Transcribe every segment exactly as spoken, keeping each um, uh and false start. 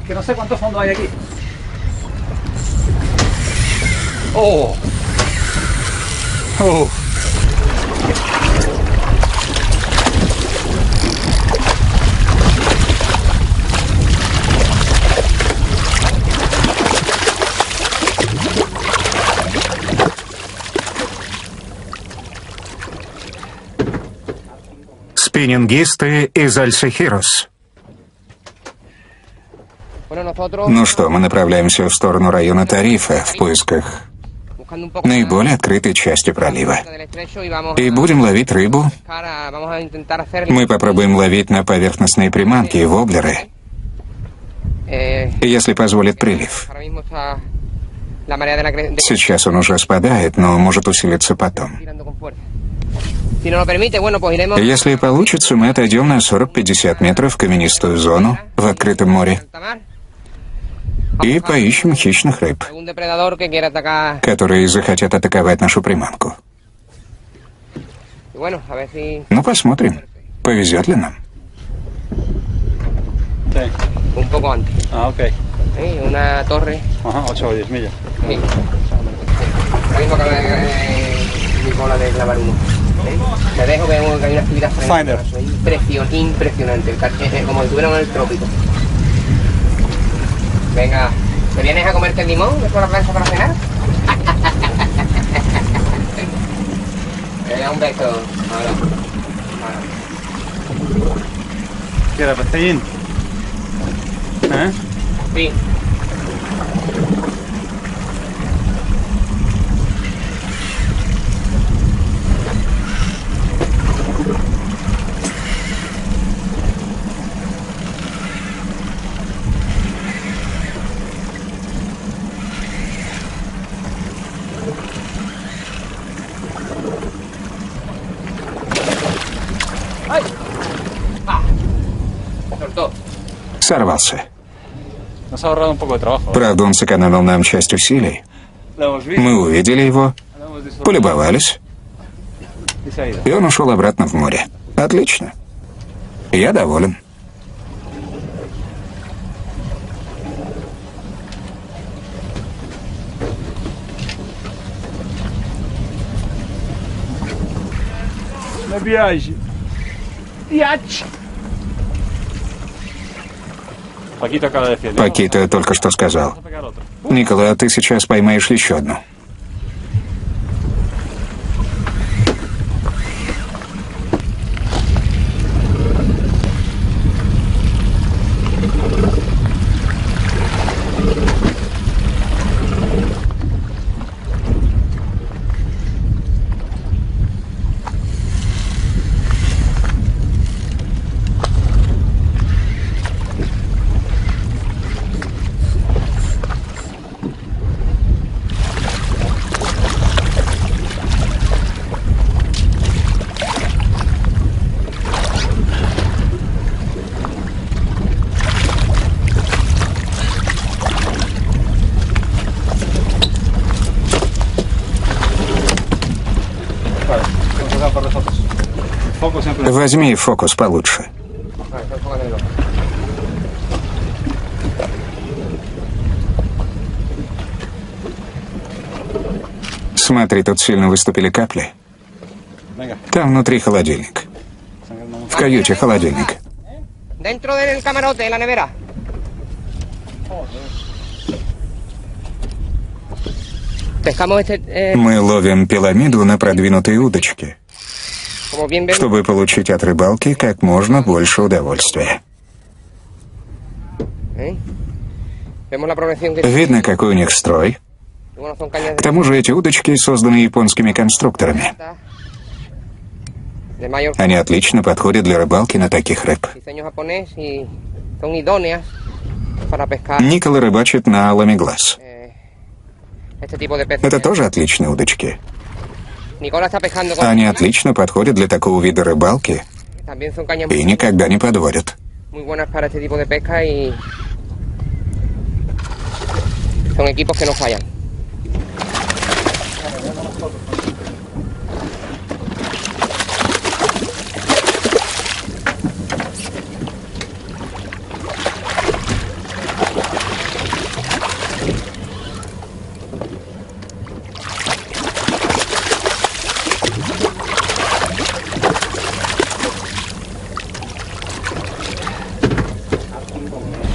Que no sé cuánto fondo hay aquí. Oh. Oh. Спиннингисты из Альсехирос. Ну что, мы направляемся в сторону района Тарифа в поисках наиболее открытой части пролива. И будем ловить рыбу. Мы попробуем ловить на поверхностные приманки и воблеры, если позволит прилив. Сейчас он уже спадает, но может усилиться потом. Если получится, мы отойдем на сорок-пятьдесят метров в каменистую зону в открытом море и поищем хищных рыб, которые захотят атаковать нашу приманку. Ну, посмотрим, повезет ли нам. Ah, ok. Sí, una torre. Ajá, ocho o diez millas. Sí. Ahora mismo acaba de mi bola de clavar uno. Te dejo que hay una actividad frenética. Impresionante, impresionante. El cartel, como si estuviéramos en el trópico. Venga, ¿te vienes a comerte el limón después de la plancha para cenar? Venga, un beso. Ahora. Ahora. ¿Quieres pescadín? ¿Eh? Sí. ¡Ay! ¡Ah! Soltó. Сорвался. Un poco de trabajo. Правда, он сэкономил нам часть усилий. Мы увидели его, полюбовались, и он ушел обратно в море. Отлично. Я доволен. На viagem. Iate. Пакита только что сказал: Николай, а ты сейчас поймаешь еще одну. Возьми фокус получше. Смотри, тут сильно выступили капли. Там внутри холодильник. В каюте холодильник. Мы ловим пиламиду на продвинутой удочке, чтобы получить от рыбалки как можно больше удовольствия. Видно, какой у них строй. К тому же эти удочки созданы японскими конструкторами. Они отлично подходят для рыбалки на таких рыб. Никола рыбачит на аломиглаз. Это тоже отличные удочки. Они отлично подходят для такого вида рыбалки и никогда не подводят.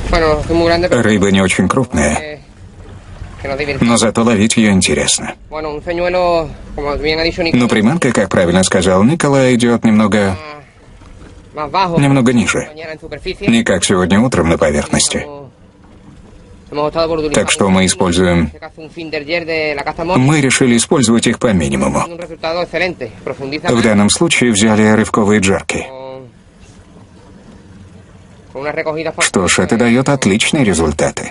Рыба не очень крупная, но зато ловить ее интересно. Но приманка, как правильно сказал Николай, идет немного... немного ниже. Не как сегодня утром на поверхности. Так что мы используем... Мы решили использовать их по минимуму. В данном случае взяли рывковые джерки. Что ж, это дает отличные результаты.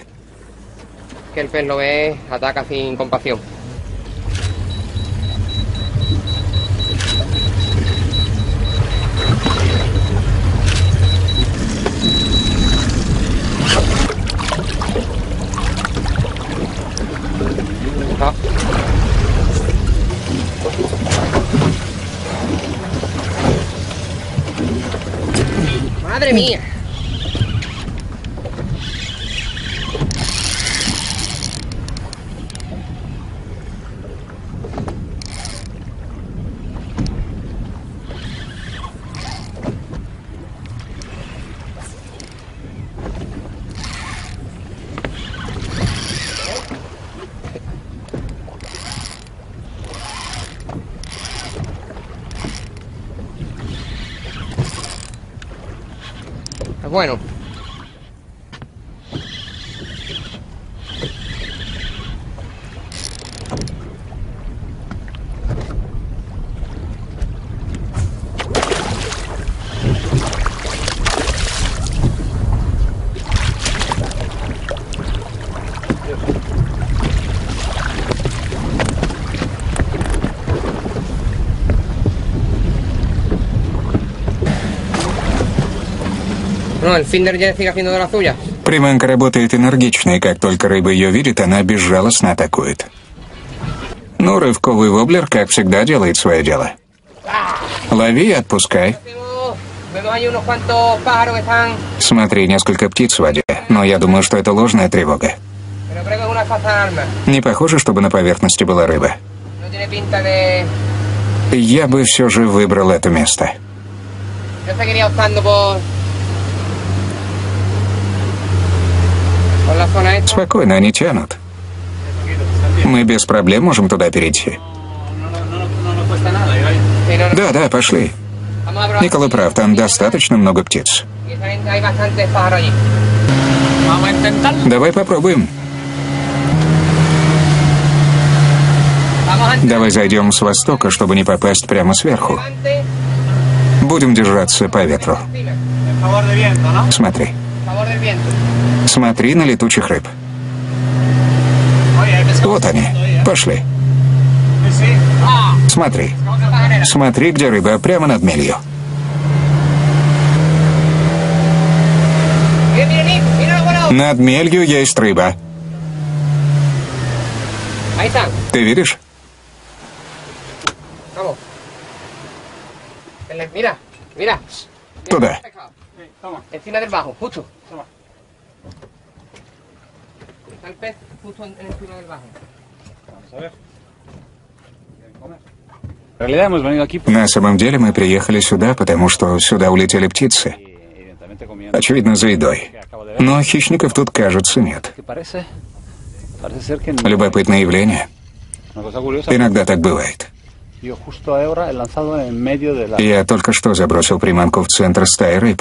Madre mía. Bueno. No, el Finder ya sigue haciendo de las suyas. Приманка работает энергично, и как только рыба ее видит, она безжалостно атакует. Ну, рывковый воблер, как всегда, делает свое дело. Лови и отпускай. Смотри, несколько птиц в воде, но я думаю, что это ложная тревога. Не похоже, чтобы на поверхности была рыба. Я бы все же выбрал это место. Спокойно, они тянут. Мы без проблем можем туда перейти. Да, да, пошли. Николай прав, там достаточно много птиц. Давай попробуем. Давай зайдем с востока, чтобы не попасть прямо сверху. Будем держаться по ветру. Смотри. Смотри на летучих рыб. Вот они. Пошли. Смотри. Смотри, где рыба, прямо над мелью. Над мелью есть рыба. Ты видишь? Туда. На самом деле мы приехали сюда, потому что сюда улетели птицы. Очевидно, за едой. Но хищников тут, кажется, нет. Любопытное явление. Иногда так бывает. Я только что забросил приманку в центр стаи рыб.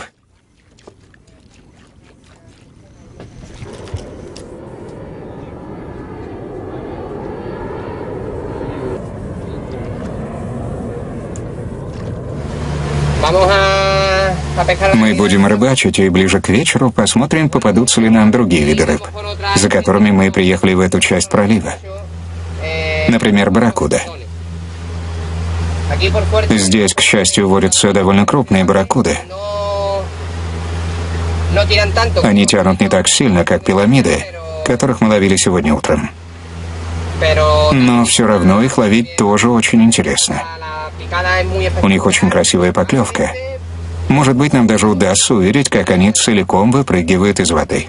Мы будем рыбачить, и ближе к вечеру посмотрим, попадутся ли нам другие виды рыб, за которыми мы приехали в эту часть пролива. Например, барракуда. Здесь, к счастью, водятся довольно крупные барракуды. Они тянут не так сильно, как пиламиды, которых мы ловили сегодня утром. Но все равно их ловить тоже очень интересно. У них очень красивая поклевка. Может быть, нам даже удастся увидеть, как они целиком выпрыгивают из воды.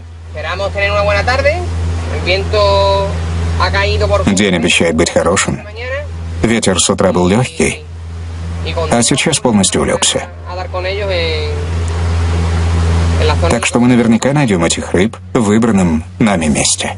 День обещает быть хорошим. Ветер с утра был легкий, а сейчас полностью улегся. Так что мы наверняка найдем этих рыб в выбранном нами месте.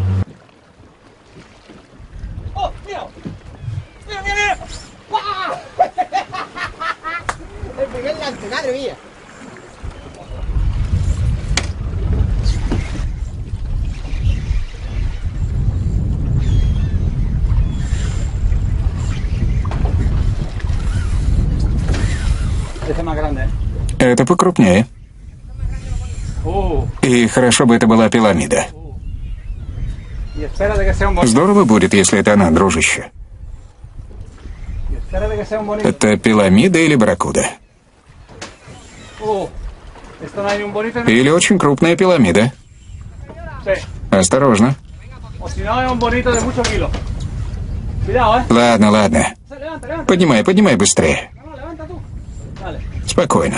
Это покрупнее. И хорошо бы это была пиламида. Здорово будет, если это она, дружище. Это пиламида или барракуда? Или очень крупная пиламида. Осторожно. Ладно, ладно. Поднимай, поднимай быстрее. Спокойно.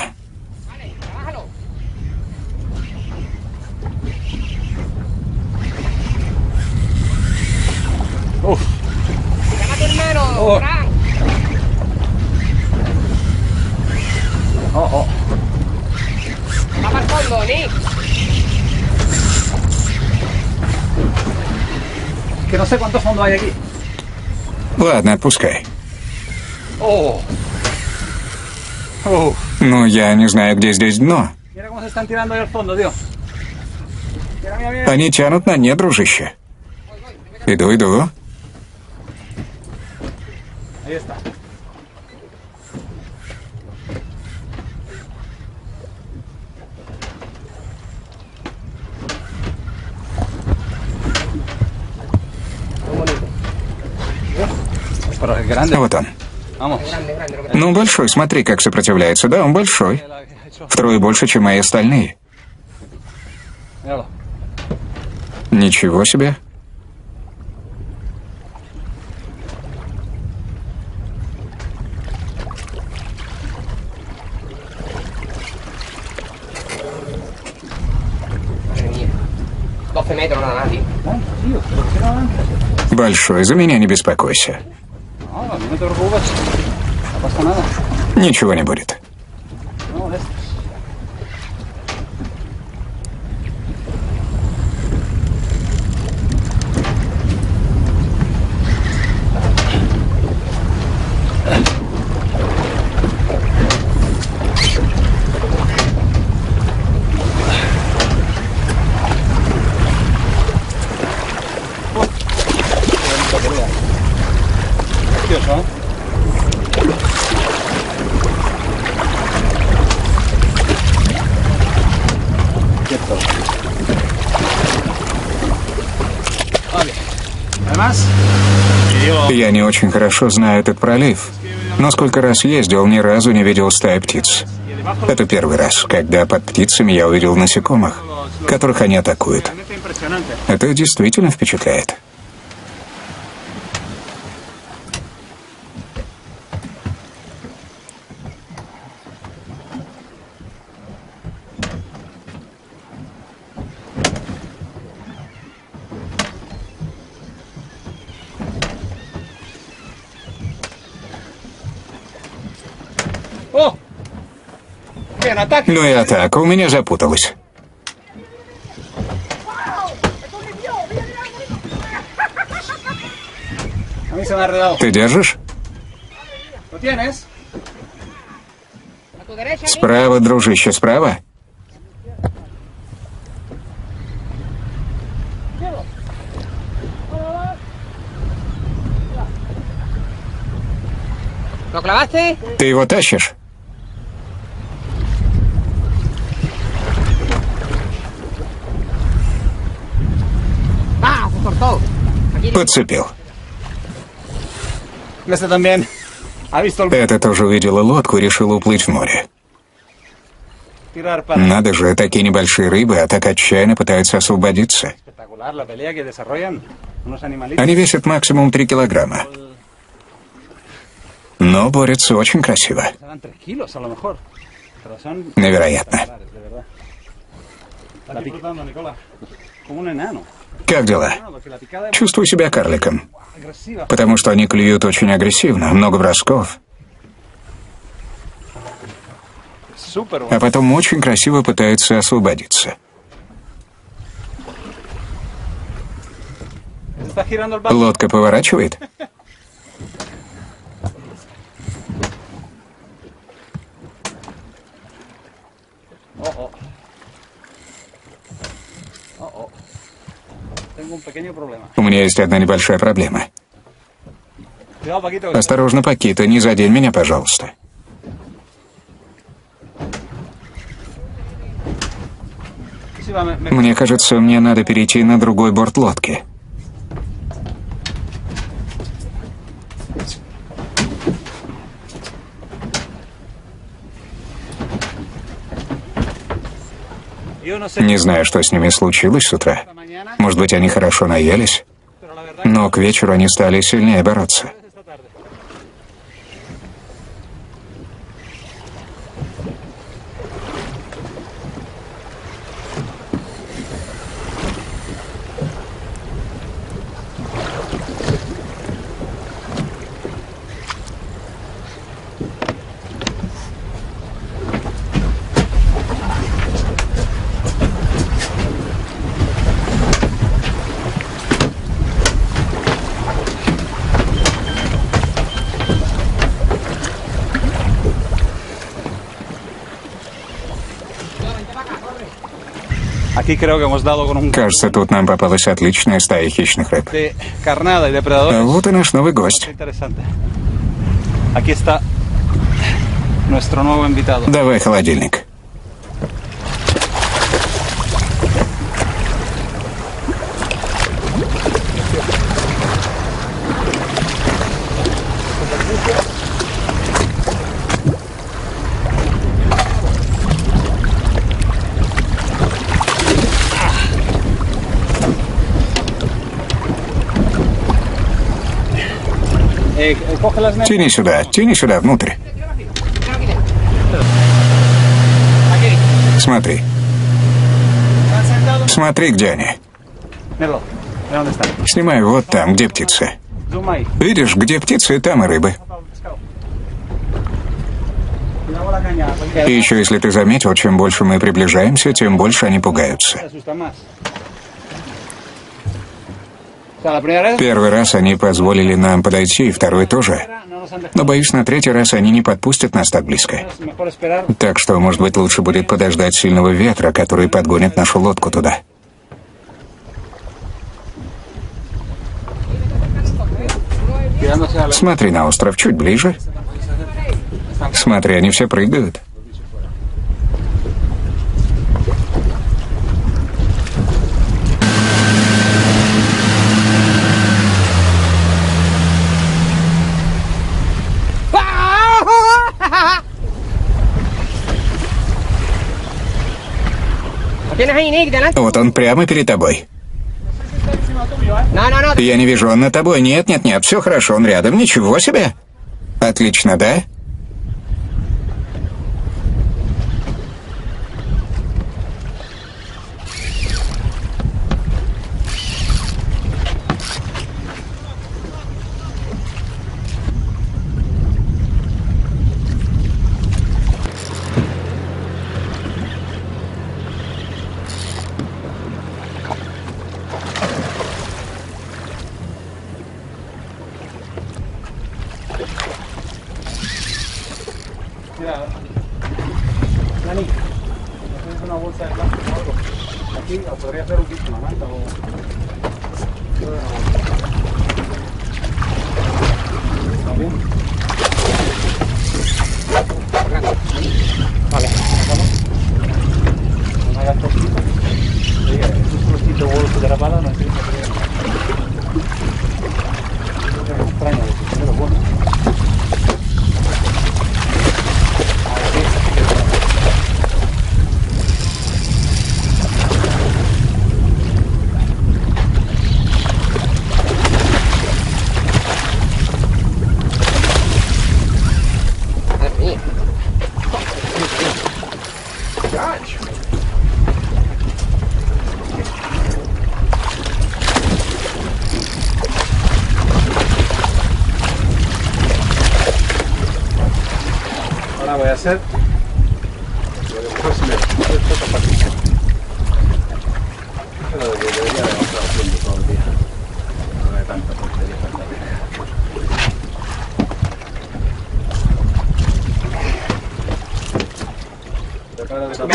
Uf. Llama a tu hermano, Oh. Frank. Oh, oh. Va para el fondo, Nick. Es que no sé cuánto fondo hay aquí. Ладно, отпускай. Oh. Oh. Ну, я не знаю, где здесь дно. Mira cómo se están tirando ahí al fondo, tío. Mira, mira, mira. Они тянут на дне, дружище. Иду, иду. Ahí está. Pero es grande. Вот он. Vamos. Ну, большой, смотри, как сопротивляется. Да, он большой. Втрое больше, чем мои остальные. Míralo. Ничего себе. Madre mía. doce metros nada más, tío. Ay, tío, ¿por qué no avanzas? Большой, за меня не беспокойся. No, a mí no te preocupes. No pasa nada. Ничего не будет. No molestes. Curioso, ¿eh? Quieto. Vale. Además, yo... Я не очень хорошо знаю этот пролив, но сколько раз ездил, ни разу не видел стаи птиц. Это первый раз, когда под птицами я увидел насекомых, которых они атакуют. Realmente impresionante. Это действительно впечатляет. ¡Oh! ¡Bien, ataque! Ну и атака у меня запуталась. A mí se me ha enredado. Ты держишь? ¿Lo tienes? A tu derecha, Nick. Справа, дружище, справа. ¿Lo clavaste? Ты его тащишь? ¡Ah! Se cortó. Aquí. Подцепил. Este también ha visto el... Это тоже увидела лодку и решила уплыть в море. tirar para... Надо же, такие небольшие рыбы, а так отчаянно пытаются освободиться. Espectacular la pelea que desarrollan unos animalitos. Они весят максимум три килограмма. Но борются очень красиво. Serán tres kilos a lo mejor. Pero son... Невероятно. de verdad. Está disfrutando, Nicola. Como un enano. Как дела? No, porque la picada es Чувствую себя карликом. agresiva. Потому что они клюют очень агрессивно, много бросков. Eso а потом очень красиво пытается освободиться. Лодка поворачивает. У меня есть одна небольшая проблема. Осторожно, Пакито, не задень меня, пожалуйста. Мне кажется, мне надо перейти на другой борт лодки. Не знаю, что с ними случилось с утра. Может быть, они хорошо наелись, но к вечеру они стали сильнее бороться. Кажется, тут нам попалась отличная стая хищных рыб. А вот и наш новый гость. Давай холодильник. Тяни сюда, тяни сюда, внутрь. Смотри. Смотри, где они. Снимай вот там, где птицы. Видишь, где птицы, там и рыбы. И еще, если ты заметил, чем больше мы приближаемся, тем больше они пугаются. Первый раз они позволили нам подойти, и второй тоже. Но, боюсь, на третий раз они не подпустят нас так близко. Так что, может быть, лучше будет подождать сильного ветра, который подгонит нашу лодку туда. Смотри на остров чуть ближе. Смотри, они все прыгают. Вот он прямо перед тобой. Я не вижу, он над тобой. Нет, нет, нет, все хорошо, он рядом. Ничего себе. Отлично, да?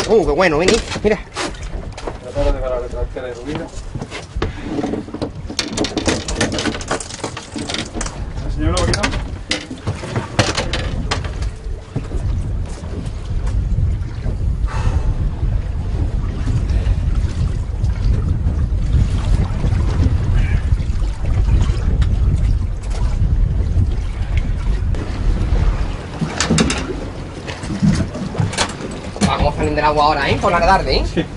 Uh, qué bueno, vení, mira. Señor Lobaquito. Vamos a salir del agua ahora, ¿eh? Por la tarde, ¿eh? Sí.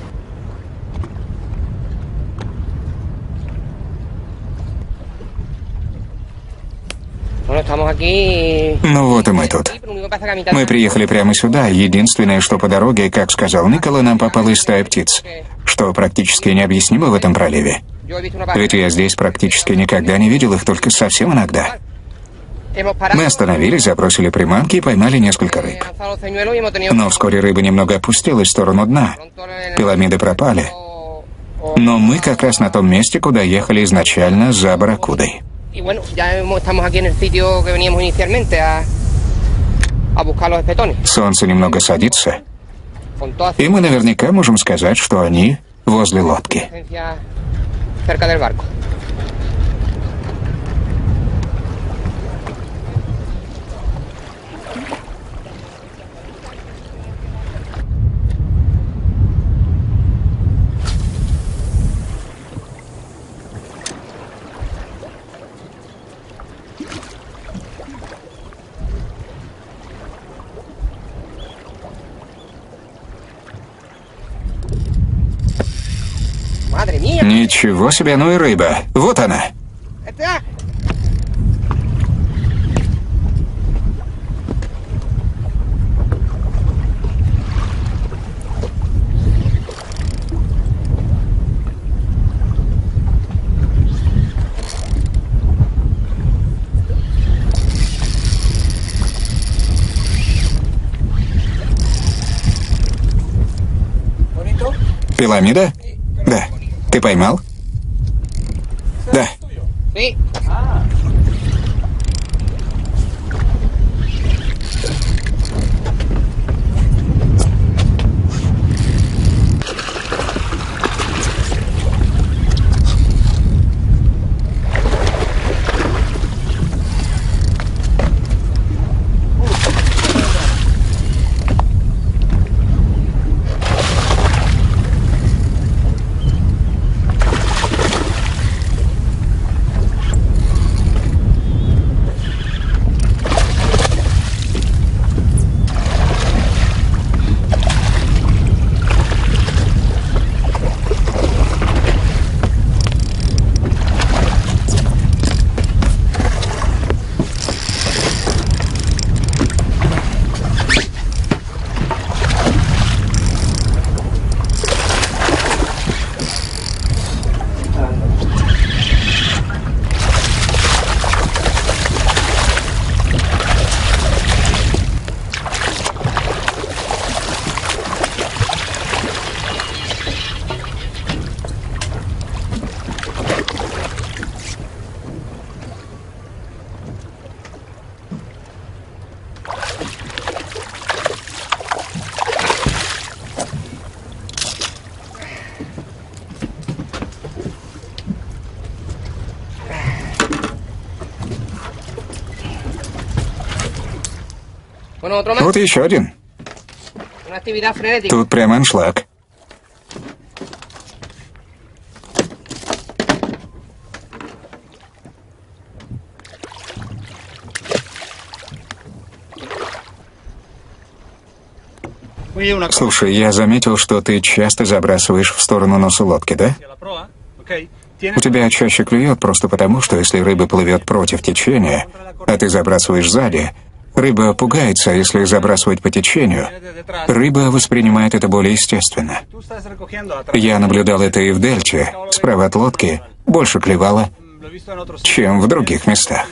Bueno, estamos aquí... Ну вот и мы тут. Мы приехали прямо сюда. Единственное, что по дороге, как сказал Никола, нам попалась стая птиц, что практически необъяснимо в этом проливе. Ведь я здесь практически никогда не видел их, только совсем иногда. Мы остановились, забросили приманки и поймали несколько рыб. Но вскоре рыба немного опустилась в сторону дна. Пиламиды пропали. Но мы как раз на том месте, куда ехали изначально за барракудой. Y bueno, ya estamos aquí en el sitio que veníamos inicialmente a, a buscar los espetones. Солнце немного садится, и мы наверняка можем сказать, что они возле лодки. Cerca del barco. Madre mía. Ничего себе, ну и рыба. Вот она. Пиламида? Да. Ты поймал? Да. Sí. Bueno, otro más. Вот еще один. Una actividad frenética. Тут прям аншлаг. Слушай, я заметил, что ты часто забрасываешь в сторону носа лодки, да? У тебя чаще клюет просто потому, что если рыба плывет против течения, а ты забрасываешь сзади, рыба пугается, а если забрасывать по течению, рыба воспринимает это более естественно. Я наблюдал это и в дельте, справа от лодки, больше клевало, чем в других местах.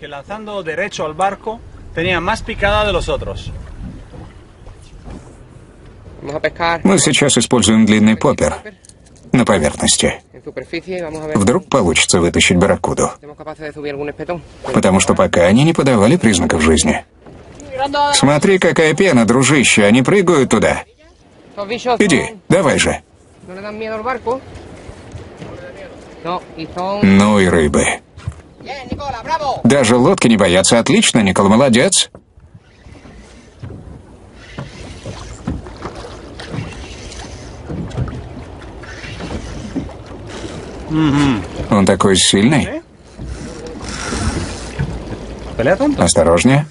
Мы сейчас используем длинный поппер на поверхности. Вдруг получится вытащить барракуду. Потому что пока они не подавали признаков жизни. Смотри, какая пена, дружище, они прыгают туда. Иди, давай же. ¿No le dan miedo al barco? No, y son... Ну и рыбы. Bien, Nicola, bravo. Даже лодки не боятся. Отлично, Никола, молодец. Он такой сильный. Осторожнее.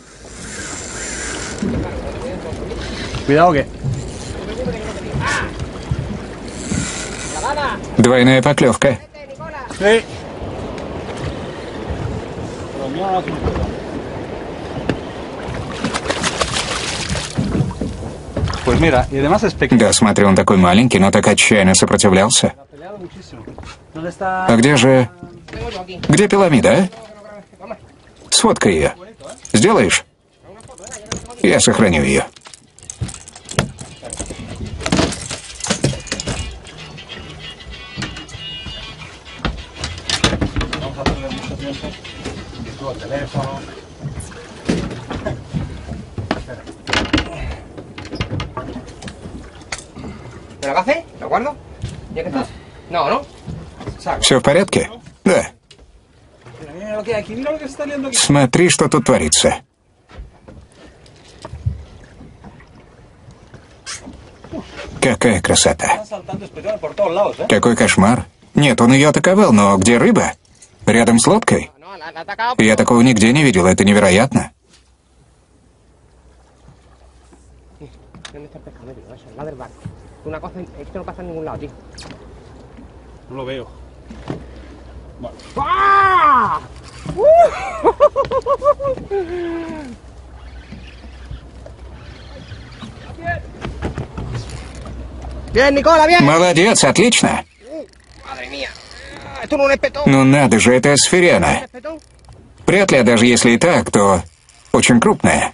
Cuidado que. Двойная поклевка. Sí. Pues mira, y además es pequeño. Да, смотри, он такой маленький, но так отчаянно сопротивлялся. А где же... Где пиламида, а? Сфоткай ее. Сделаешь? Я сохраню ее. ¿Me la hace? ¿Lo guardo? ¿Ya que estás? No, ¿no? Все в порядке? Да. Смотри, что тут творится. Какая красота. Какой кошмар. Нет, он ее атаковал, но где рыба? Рядом с лодкой? Я такого нигде не видел, это невероятно. Una cosa, esto no pasa en ningún lado, tío. No lo veo. ¡Ah! Bien, Nicola, bien. Молодец, отлично. Madre mía. Esto no es petón. Ну надо же, это сферена. Вряд ли, а даже если и так, то очень крупная.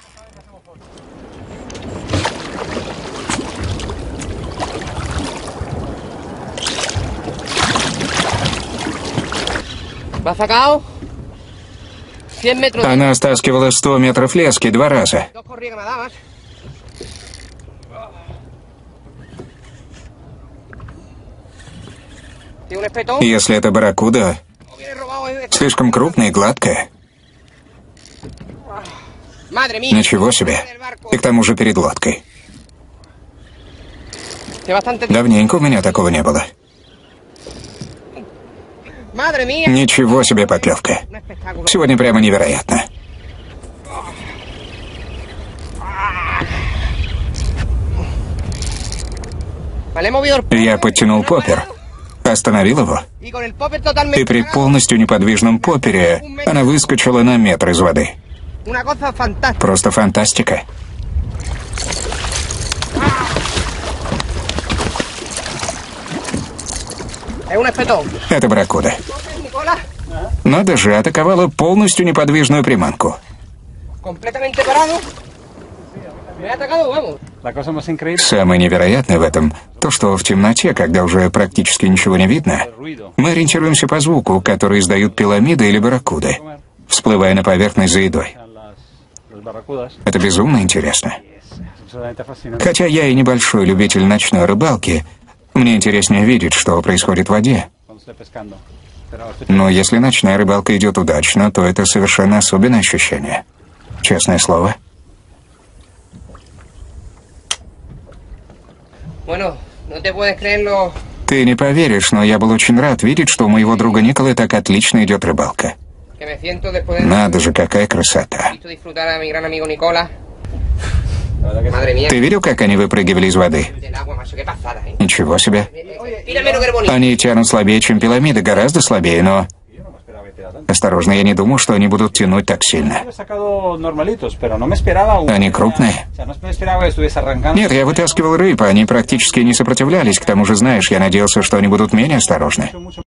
¿Me ha sacado? cien metros. Она стаскивала сто метров лески два раза. Dos corridas que me dabas. ¿Tiene un espetón? Если это барракуда, ¿O viene robado? eh? слишком крупная и гладкая. Madre mía. Ничего себе. И к тому же перед лодкой. Que bastante... Давненько у меня такого не было. Madre mía. Ничего себе поклевка. Un espectáculo. Сегодня прямо невероятно. Vale, he movido el... Я подтянул поппер. Остановил его. Y con el popper И totalmente... при полностью неподвижном поппере она выскочила на метр из воды. Una cosa fantástica. Просто фантастика. Es un espetón. Это барракуда. Nicola, Надо же, атаковала полностью неподвижную приманку. completamente parado. Me ha atacado, vamos. La cosa más increíble Самое невероятное в этом то, что в темноте, когда уже практически ничего не видно, es el ruido. мы ориентируемся по звуку, который издают пиламиды или барракуды, всплывая на поверхность за едой. Las, las barracudas. Это безумно интересно. Es absolutamente fascinante. Хотя я и небольшой любитель ночной рыбалки, мне интереснее видеть, что происходит в воде. Cuando estoy pescando. Pero estoy... Но если ночная рыбалка идет удачно, то это совершенно особенное ощущение. Честное слово. Bueno, no te puedes creerlo. Ты не поверишь, но я был очень рад видеть, что у моего друга Николы так отлично идет рыбалка. Que me siento después de Надо же, какая красота. visto disfrutar a mi gran amigo Nicola. La verdad que sí. Madre mía. Ты видел, как они выпрыгивали из воды? Del agua, macho, qué pasada, ¿eh? Ничего себе. Mira menos que el bonito. Они тянут слабее, чем пирамиды, гораздо слабее, но... Yo no me esperaba que tirara tanto. Осторожно, я не думал, что они будут тянуть так сильно. Yo he sacado normalitos, pero no me esperaba un... Они крупные? O sea, no me esperaba que estuviese arrancando. Нет, я вытаскивал рыб, они практически не сопротивлялись. К тому же, знаешь, я надеялся, что они будут менее осторожны. Mucho, mucho